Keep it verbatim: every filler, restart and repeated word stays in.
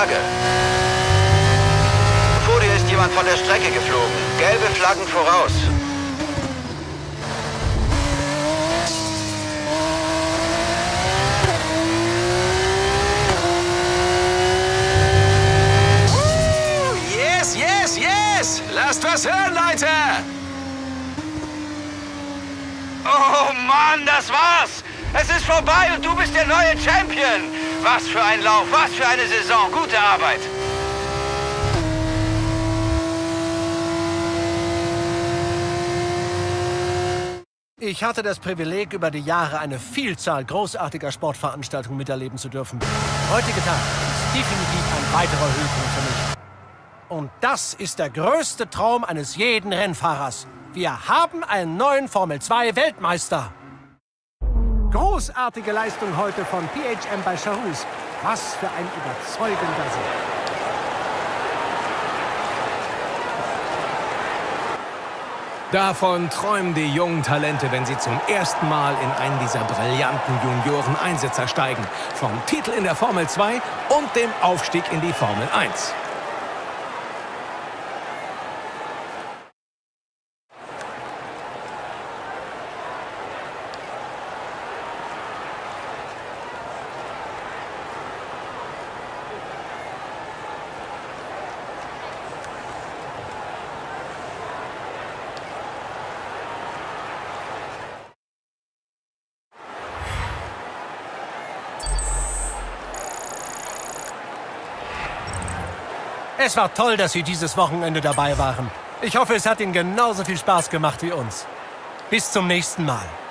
Flagge. Vor dir ist jemand von der Strecke geflogen. Gelbe Flaggen voraus. Yes, yes, yes! Lasst was hören, Leute! Oh Mann, das war's! Es ist vorbei und du bist der neue Champion! Was für ein Lauf, was für eine Saison! Gute Arbeit! Ich hatte das Privileg, über die Jahre eine Vielzahl großartiger Sportveranstaltungen miterleben zu dürfen. Der heutige Tag ist definitiv ein weiterer Höhepunkt für mich. Und das ist der größte Traum eines jeden Rennfahrers. Wir haben einen neuen Formel zwei Weltmeister. Großartige Leistung heute von P H M bei Charus. Was für ein überzeugender Sieg. Davon träumen die jungen Talente, wenn sie zum ersten Mal in einen dieser brillanten Junioren-Einsitzer steigen. Vom Titel in der Formel zwei und dem Aufstieg in die Formel eins. Es war toll, dass Sie dieses Wochenende dabei waren. Ich hoffe, es hat Ihnen genauso viel Spaß gemacht wie uns. Bis zum nächsten Mal.